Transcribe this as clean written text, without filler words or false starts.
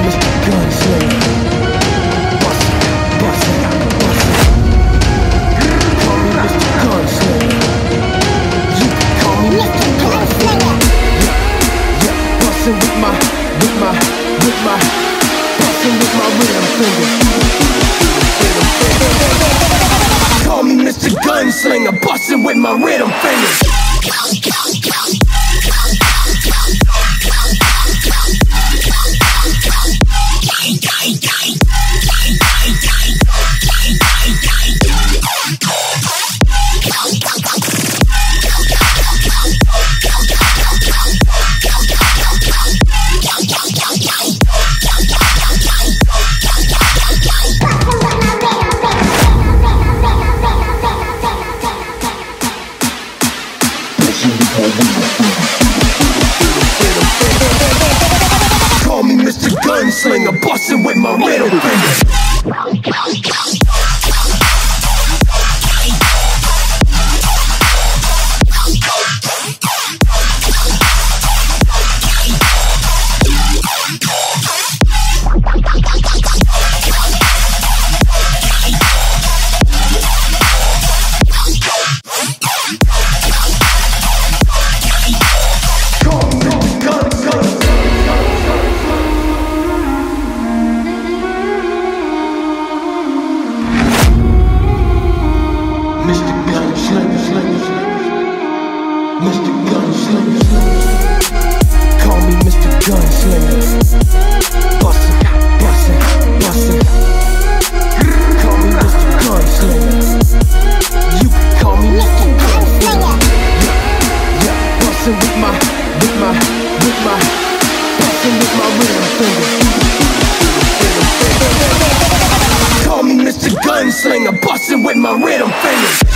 Mr. Gunslinger. Bustin'. Call me Mr. Gunslinger. You can call me Mr. Gunslinger. Yeah, bustin' with my bustin' with my rhythm fingers. Call me Mr. Gunslinger, bustin' with my rhythm fingers. Call me Mr. Gunslinger, bustin' with my rhythm fingers. Mr. Gunslinger. Call me Mr. Gunslinger. Bustin'. Call me Mr. Gunslinger. You can call me Mr. Gunslinger. Yeah, bustin' with my bustin' with my rhythm fingers. Call me Mr. Gunslinger, bustin' with my rhythm fingers.